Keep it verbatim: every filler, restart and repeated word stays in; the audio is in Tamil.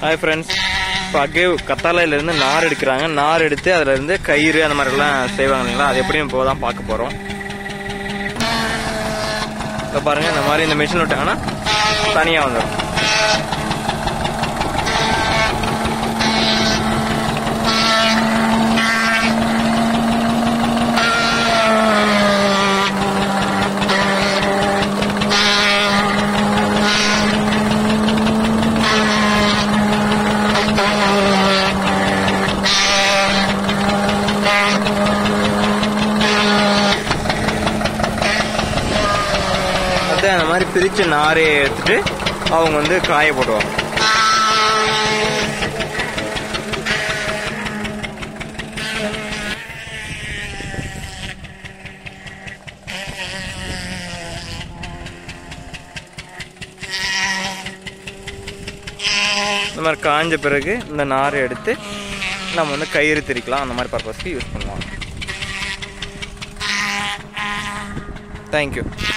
ஹாய் ஃப்ரெண்ட்ஸ், இப்போ அகேவ் கத்தாழையிலேருந்து நார் எடுக்கிறாங்க. நார் எடுத்து அதிலேருந்து கயிறு அந்த மாதிரிலாம் செய்வாங்க இல்லைங்களா, அது எப்படியும் இப்போ தான் பார்க்க போகிறோம். இப்போ பாருங்கள், இந்த மாதிரி இந்த மிஷின் விட்டாங்கன்னா தனியாக வந்துடும். அந்த மாதிரி பிரிச்சு நாரே எடுத்துட்டு அவங்க வந்து காய போடுவாங்க. இந்த மாதிரி காஞ்ச பிறகு இந்த நாரை எடுத்து நம்ம வந்து கயிறு திரிக்கலாம், அந்த மாதிரி பர்பஸ்க்கு யூஸ் பண்ணுவாங்க. தேங்க்யூ.